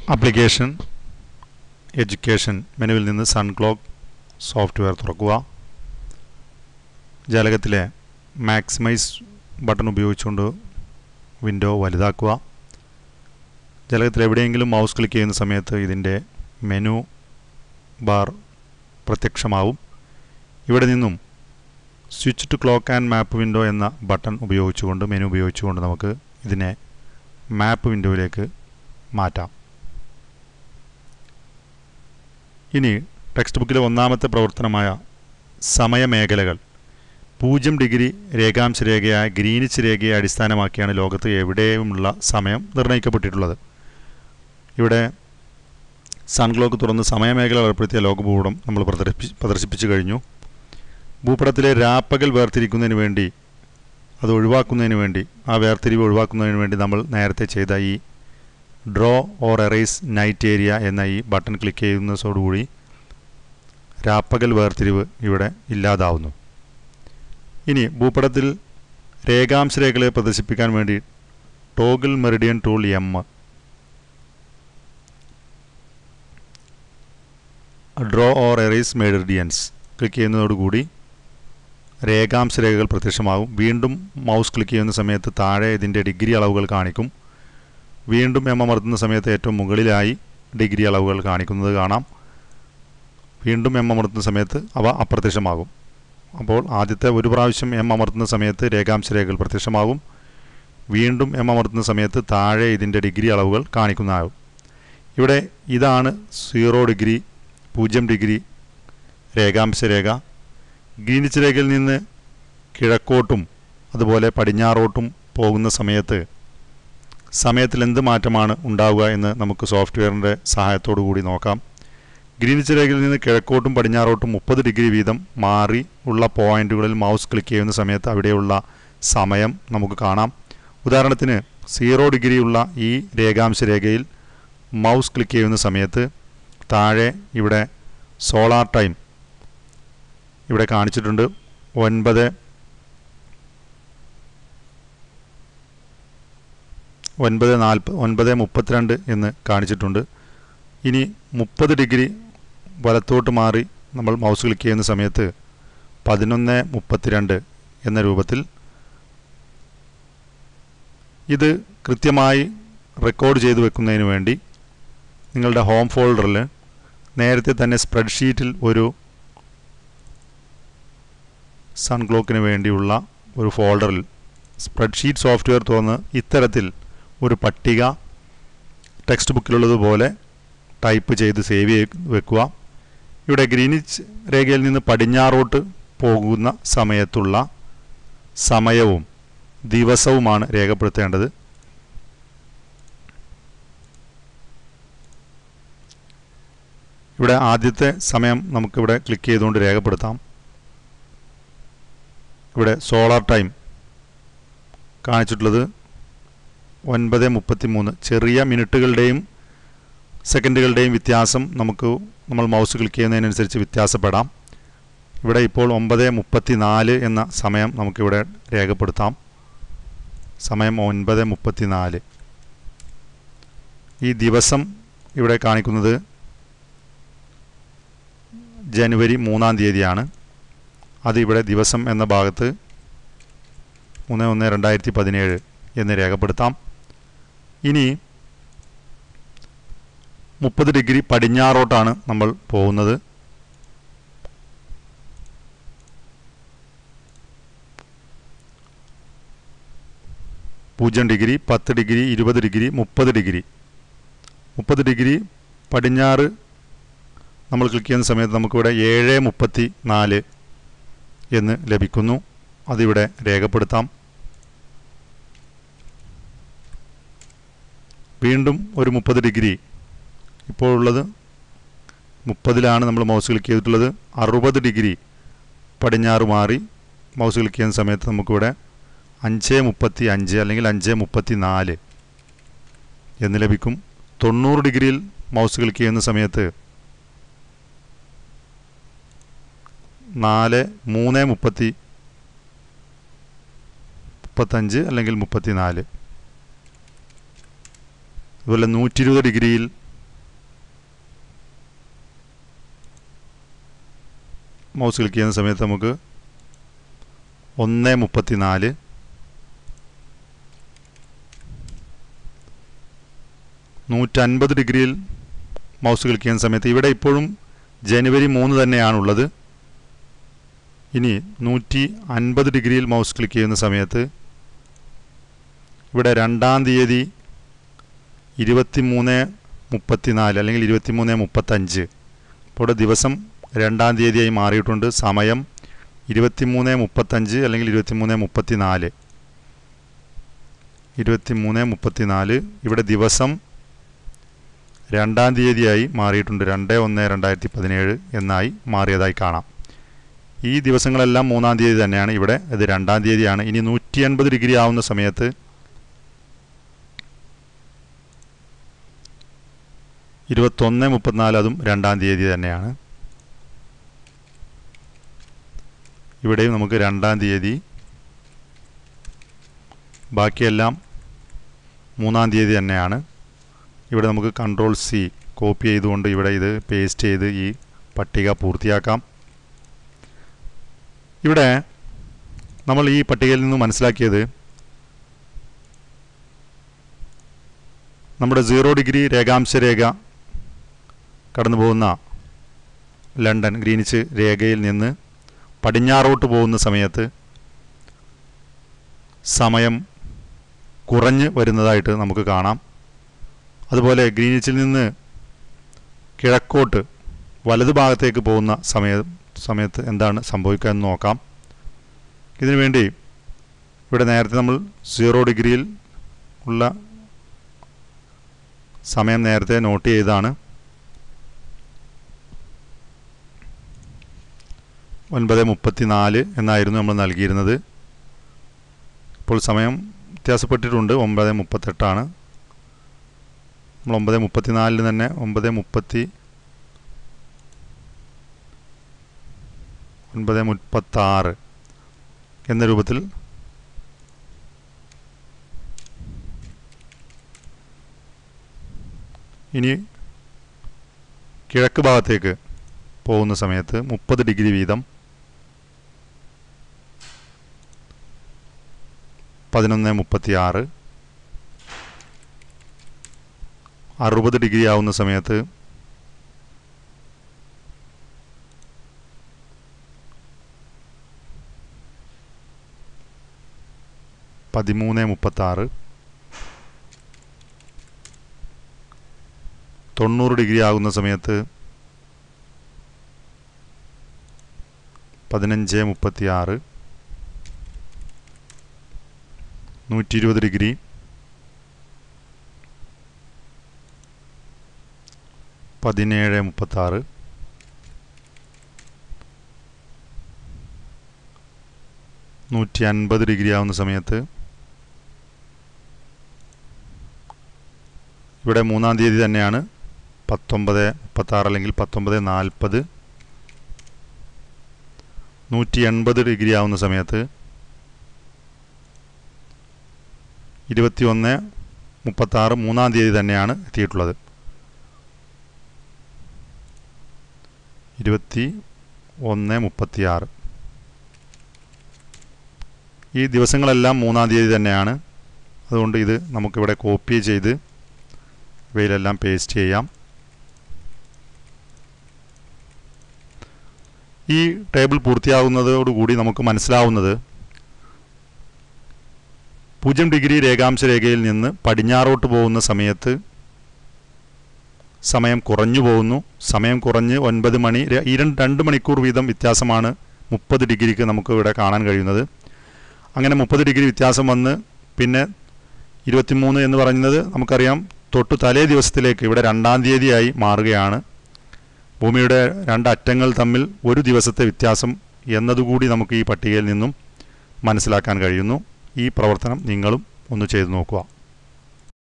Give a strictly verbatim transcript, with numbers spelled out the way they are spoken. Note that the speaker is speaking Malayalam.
ആപ്ലിക്കേഷൻ എഡ്യൂക്കേഷൻ മെനുവിൽ നിന്ന് സൺക്ലോക്ക് സോഫ്റ്റ്വെയർ തുറക്കുക. ജാലകത്തിലെ മാക്സിമൈസ് ബട്ടൺ ഉപയോഗിച്ചുകൊണ്ട് വിൻഡോ വലുതാക്കുക. ജാലകത്തിൽ എവിടെയെങ്കിലും മൗസ് ക്ലിക്ക് ചെയ്യുന്ന സമയത്ത് ഇതിൻ്റെ മെനു ബാർ പ്രത്യക്ഷമാവും. ഇവിടെ നിന്നും switch to clock and map window എന്ന ബട്ടൺ ഉപയോഗിച്ചുകൊണ്ട് മെനു ഉപയോഗിച്ചുകൊണ്ട് നമുക്ക് ഇതിനെ മാപ്പ് വിൻഡോയിലേക്ക് മാറ്റാം. ഇനി ടെക്സ്റ്റ് ബുക്കിലെ ഒന്നാമത്തെ പ്രവർത്തനമായ സമയമേഖലകൾ പൂജ്യം ഡിഗ്രി രേഖാംശ രേഖയായ ഗ്രീനിച്ച് രേഖയെ അടിസ്ഥാനമാക്കിയാണ് ലോകത്ത് എവിടെയുമുള്ള സമയം നിർണ്ണയിക്കപ്പെട്ടിട്ടുള്ളത്. ഇവിടെ സൺക്ലോക്ക് തുറന്ന് സമയമേഖല ഏർപ്പെടുത്തിയ ലോകഭൂപടം നമ്മൾ പ്രദർശിപ്പി പ്രദർശിപ്പിച്ചു കഴിഞ്ഞു. ഭൂപടത്തിലെ രാപ്പകൽ വേർതിരിക്കുന്നതിന് വേണ്ടി അത് ഒഴിവാക്കുന്നതിന് വേണ്ടി ആ വേർതിരിവ് ഒഴിവാക്കുന്നതിന് വേണ്ടി നമ്മൾ നേരത്തെ ചെയ്ത ഈ draw or erase night area എന്ന ഈ ബട്ടൺ ക്ലിക്ക് ചെയ്യുന്നതോടുകൂടി രാപ്പകൽ വേർതിരിവ് ഇവിടെ ഇല്ലാതാവുന്നു. ഇനി ഭൂപടത്തിൽ രേഖാംശ രേഖകളെ പ്രദർശിപ്പിക്കാൻ വേണ്ടി toggle meridian tool M draw or erase meridians click ചെയ്യുന്നതോടുകൂടി രേഖാംശ രേഖകൾ പ്രത്യക്ഷമാകും. വീണ്ടും മൗസ് ക്ലിക്ക് ചെയ്യുന്ന സമയത്ത് താഴെ ഇതിൻ്റെ ഡിഗ്രി അളവുകൾ കാണിക്കും. വീണ്ടും എം അമർത്തുന്ന സമയത്ത് ഏറ്റവും മുകളിലായി ഡിഗ്രി അളവുകൾ കാണിക്കുന്നത് കാണാം. വീണ്ടും എം അമർത്തുന്ന സമയത്ത് അവ അപ്രത്യക്ഷമാകും. അപ്പോൾ ആദ്യത്തെ ഒരു പ്രാവശ്യം എം അമർത്തുന്ന സമയത്ത് രേഖാംശ രേഖകൾ പ്രത്യക്ഷമാകും. വീണ്ടും എം അമർത്തുന്ന സമയത്ത് താഴെ ഇതിൻ്റെ ഡിഗ്രി അളവുകൾ കാണിക്കുന്നതാകും. ഇവിടെ ഇതാണ് സീറോ ഡിഗ്രി പൂജ്യം ഡിഗ്രി രേഖാംശ രേഖ. ഗ്രീനിച്ച് രേഖയിൽ നിന്ന് കിഴക്കോട്ടും അതുപോലെ പടിഞ്ഞാറോട്ടും പോകുന്ന സമയത്ത് സമയത്തിൽ എന്ത് മാറ്റമാണ് ഉണ്ടാവുക എന്ന് നമുക്ക് സോഫ്റ്റ്വെയറിൻ്റെ സഹായത്തോടു കൂടി നോക്കാം. ഗ്രീനിച്ച് രേഖയിൽ നിന്ന് കിഴക്കോട്ടും പടിഞ്ഞാറോട്ടും മുപ്പത് ഡിഗ്രി വീതം മാറി ഉള്ള പോയിന്റുകളിൽ മൗസ് ക്ലിക്ക് ചെയ്യുന്ന സമയത്ത് അവിടെയുള്ള സമയം നമുക്ക് കാണാം. ഉദാഹരണത്തിന് സീറോ ഡിഗ്രിയുള്ള ഈ രേഖാംശ രേഖയിൽ മൗസ് ക്ലിക്ക് ചെയ്യുന്ന സമയത്ത് താഴെ ഇവിടെ സോളാർ ടൈം ഇവിടെ കാണിച്ചിട്ടുണ്ട്. ഒൻപത് ഒൻപത് നാൽപ്പത് ഒൻപത് മുപ്പത്തിരണ്ട് എന്ന് കാണിച്ചിട്ടുണ്ട്. ഇനി മുപ്പത് ഡിഗ്രി വലത്തോട്ട് മാറി നമ്മൾ മൗസ് ക്ലിക്ക് ചെയ്യുന്ന സമയത്ത് പതിനൊന്ന് മുപ്പത്തിരണ്ട് എന്ന രൂപത്തിൽ ഇത് കൃത്യമായി റെക്കോർഡ് ചെയ്തു വെക്കുന്നതിന് വേണ്ടി നിങ്ങളുടെ ഹോം ഫോൾഡറിൽ നേരത്തെ തന്നെ സ്പ്രെഡ്ഷീറ്റിൽ ഒരു സൺക്ലോക്കിന് വേണ്ടിയുള്ള ഒരു ഫോൾഡറിൽ സ്പ്രെഡ്ഷീറ്റ് സോഫ്റ്റ്വെയർ തുറന്ന് ഇത്തരത്തിൽ ഒരു പട്ടിക ടെക്സ്റ്റ് ബുക്കിലുള്ളതുപോലെ ടൈപ്പ് ചെയ്ത് സേവ് ചെയ്ത് വെക്കുക. ഇവിടെ ഗ്രീനിച്ച് രേഖയിൽ നിന്ന് പടിഞ്ഞാറോട്ട് പോകുന്ന സമയത്തുള്ള സമയവും ദിവസവുമാണ് രേഖപ്പെടുത്തേണ്ടത്. ഇവിടെ ആദ്യത്തെ സമയം നമുക്കിവിടെ ക്ലിക്ക് ചെയ്തുകൊണ്ട് രേഖപ്പെടുത്താം. ഇവിടെ സോളാർ ടൈം കാണിച്ചിട്ടുള്ളത് ഒൻപത് മുപ്പത്തി മൂന്ന്. ചെറിയ മിനിറ്റുകളുടെയും സെക്കൻഡുകളുടെയും വ്യത്യാസം നമുക്ക് നമ്മൾ മൗസ് ക്ലിക്ക് ചെയ്യുന്നതിനനുസരിച്ച് വ്യത്യാസപ്പെടാം. ഇവിടെ ഇപ്പോൾ ഒമ്പത് മുപ്പത്തി നാല് എന്ന സമയം നമുക്കിവിടെ രേഖപ്പെടുത്താം. സമയം ഒൻപത് മുപ്പത്തി നാല്. ഈ ദിവസം ഇവിടെ കാണിക്കുന്നത് ജനുവരി മൂന്നാം തീയതിയാണ്. അത് ഇവിടെ ദിവസം എന്ന ഭാഗത്ത് മൂന്ന് ഒന്ന് രണ്ടായിരത്തി പതിനേഴ് എന്ന് രേഖപ്പെടുത്താം. ഇനി മുപ്പത് ഡിഗ്രി പടിഞ്ഞാറോട്ടാണ് നമ്മൾ പോകുന്നത്. പൂജ്യം ഡിഗ്രി, പത്ത് ഡിഗ്രി, ഇരുപത് ഡിഗ്രി, മുപ്പത് ഡിഗ്രി. മുപ്പത് ഡിഗ്രി പടിഞ്ഞാറ് നമ്മൾ ക്ലിക്ക് ചെയ്യുന്ന സമയത്ത് നമുക്കിവിടെ ഏഴ് മുപ്പത്തി നാല് എന്ന് ലഭിക്കുന്നു. അതിവിടെ രേഖപ്പെടുത്താം. വീണ്ടും ഒരു മുപ്പത് ഡിഗ്രി ഇപ്പോഴുള്ളത് മുപ്പതിലാണ് നമ്മൾ മൗസ് ക്ലിക്ക് ചെയ്തിട്ടുള്ളത്. അറുപത് ഡിഗ്രി പടിഞ്ഞാറ് മാറി മൗസ് ക്ലിക്ക് ചെയ്യുന്ന സമയത്ത് നമുക്കിവിടെ അഞ്ച് മുപ്പത്തി അഞ്ച് അല്ലെങ്കിൽ അഞ്ച് മുപ്പത്തി നാല് എന്ന് ലഭിക്കും. തൊണ്ണൂറ് ഡിഗ്രിയിൽ മൗസ് ക്ലിക്ക് ചെയ്യുന്ന സമയത്ത് നാല് മൂന്ന് മുപ്പത്തി മുപ്പത്തഞ്ച് അല്ലെങ്കിൽ മുപ്പത്തി നാല്. അതുപോലെ നൂറ്റി ഇരുപത് ഡിഗ്രിയിൽ മൗസ് ക്ലിക്ക് ചെയ്യുന്ന സമയത്ത് നമുക്ക് ഒന്ന് മുപ്പത്തി നാല് നൂറ്റൻപത് ഡിഗ്രിയിൽ മൗസ് ക്ലിക്ക് ചെയ്യുന്ന സമയത്ത് ഇവിടെ ഇപ്പോഴും ജനുവരി മൂന്ന് തന്നെയാണുള്ളത്. ഇനി നൂറ്റി അൻപത് ഡിഗ്രിയിൽ മൗസ് ക്ലിക്ക് ചെയ്യുന്ന സമയത്ത് ഇവിടെ രണ്ടാം തീയതി ഇരുപത്തി മൂന്ന് മുപ്പത്തി നാല് അല്ലെങ്കിൽ ഇരുപത്തി മൂന്ന് മുപ്പത്തഞ്ച്. ഇപ്പോൾ ഇവിടെ ദിവസം രണ്ടാം തീയതിയായി മാറിയിട്ടുണ്ട്. സമയം ഇരുപത്തി മൂന്ന് മുപ്പത്തഞ്ച് അല്ലെങ്കിൽ ഇരുപത്തി മൂന്ന് മുപ്പത്തി നാല് ഇരുപത്തി മൂന്ന് മുപ്പത്തി നാല് ഇവിടെ ദിവസം രണ്ടാം തീയതിയായി മാറിയിട്ടുണ്ട്. രണ്ട് ഒന്ന് രണ്ടായിരത്തി പതിനേഴ് എന്നായി മാറിയതായി കാണാം. ഈ ദിവസങ്ങളെല്ലാം മൂന്നാം തീയതി തന്നെയാണ്. ഇവിടെ ഇത് രണ്ടാം തീയതിയാണ്. ഇനി നൂറ്റി അൻപത് ഡിഗ്രി ആവുന്ന സമയത്ത് ഇരുപത്തൊന്ന് മുപ്പത്തിനാല് അതും രണ്ടാം തീയതി തന്നെയാണ്. ഇവിടെയും നമുക്ക് രണ്ടാം തീയതി, ബാക്കിയെല്ലാം മൂന്നാം തീയതി തന്നെയാണ്. ഇവിടെ നമുക്ക് കൺട്രോൾ സി കോപ്പി ചെയ്തുകൊണ്ട് ഇവിടെ ഇത് പേസ്റ്റ് ചെയ്ത് ഈ പട്ടിക പൂർത്തിയാക്കാം. ഇവിടെ നമ്മൾ ഈ പട്ടികയിൽ നിന്ന് മനസ്സിലാക്കിയത് നമ്മുടെ സീറോ ഡിഗ്രി രേഖാംശ രേഖ കടന്നു പോകുന്ന ലണ്ടൻ ഗ്രീനിച്ച് രേഖയിൽ നിന്ന് പടിഞ്ഞാറോട്ട് പോകുന്ന സമയത്ത് സമയം കുറഞ്ഞ് വരുന്നതായിട്ട് നമുക്ക് കാണാം. അതുപോലെ ഗ്രീനിച്ചിൽ നിന്ന് കിഴക്കോട്ട് വലതു ഭാഗത്തേക്ക് പോകുന്ന സമയ സമയത്ത് എന്താണ് സംഭവിക്കുക എന്ന് നോക്കാം. ഇതിനുവേണ്ടി ഇവിടെ നേരത്തെ നമ്മൾ സീറോ ഡിഗ്രിയിൽ ഉള്ള സമയം നേരത്തെ നോട്ട് ചെയ്താണ്. ഒൻപത് മുപ്പത്തി നാല് എന്നായിരുന്നു നമ്മൾ നൽകിയിരുന്നത്. ഇപ്പോൾ സമയം വ്യത്യാസപ്പെട്ടിട്ടുണ്ട്. ഒമ്പത് മുപ്പത്തെട്ടാണ്. നമ്മൾ ഒമ്പത് മുപ്പത്തി നാലിന് തന്നെ ഒമ്പത് മുപ്പത്തി ഒൻപത് മുപ്പത്താറ് എന്ന രൂപത്തിൽ ഇനി കിഴക്ക് ഭാഗത്തേക്ക് പോകുന്ന സമയത്ത് മുപ്പത് ഡിഗ്രി വീതം പതിനൊന്ന് മുപ്പത്തി ആറ്, അറുപത് ഡിഗ്രി ആവുന്ന സമയത്ത് പതിമൂന്ന് മുപ്പത്താറ്, തൊണ്ണൂറ് ഡിഗ്രി ആകുന്ന സമയത്ത് പതിനഞ്ച് മുപ്പത്തി ആറ്, നൂറ്റി ഇരുപത് ഡിഗ്രി, പതിനേഴ് മുപ്പത്താറ്, നൂറ്റി അൻപത് ഡിഗ്രി ആവുന്ന സമയത്ത് ഇവിടെ മൂന്നാം തീയതി തന്നെയാണ്. പത്തൊമ്പത് മുപ്പത്താറ് അല്ലെങ്കിൽ പത്തൊമ്പത് നാൽപ്പത്, നൂറ്റി എൺപത് ഡിഗ്രി ആവുന്ന സമയത്ത് ഇരുപത്തി ഒന്ന് മുപ്പത്താറ് മൂന്നാം തീയതി തന്നെയാണ് എത്തിയിട്ടുള്ളത്. ഇരുപത്തി ഒന്ന് മുപ്പത്തിയാറ് ഈ ദിവസങ്ങളെല്ലാം മൂന്നാം തീയതി തന്നെയാണ്. അതുകൊണ്ട് ഇത് നമുക്കിവിടെ കോപ്പി ചെയ്ത് ഇവയിലെല്ലാം പേസ്റ്റ് ചെയ്യാം. ഈ ടേബിൾ പൂർത്തിയാകുന്നതോടുകൂടി നമുക്ക് മനസ്സിലാവുന്നത് പൂജ്യം ഡിഗ്രി രേഖാംശ രേഖയിൽ നിന്ന് പടിഞ്ഞാറോട്ട് പോകുന്ന സമയത്ത് സമയം കുറഞ്ഞു പോകുന്നു. സമയം കുറഞ്ഞ് ഒൻപത് മണി ഈ രണ്ട് മണിക്കൂർ വീതം വ്യത്യാസമാണ് മുപ്പത് ഡിഗ്രിക്ക് നമുക്ക് ഇവിടെ കാണാൻ കഴിയുന്നത്. അങ്ങനെ മുപ്പത് ഡിഗ്രി വ്യത്യാസം വന്ന് പിന്നെ ഇരുപത്തിമൂന്ന് എന്ന് പറയുന്നത് നമുക്കറിയാം തൊട്ട് തലേ ദിവസത്തിലേക്ക് ഇവിടെ രണ്ടാം തീയതിയായി മാറുകയാണ്. ഭൂമിയുടെ രണ്ടറ്റങ്ങൾ തമ്മിൽ ഒരു ദിവസത്തെ വ്യത്യാസം എന്നതുകൂടി നമുക്ക് ഈ പട്ടികയിൽ നിന്നും മനസ്സിലാക്കാൻ കഴിയുന്നു. ഈ പ്രവർത്തനം നിങ്ങളും ഒന്ന് ചെയ്തു നോക്കുക.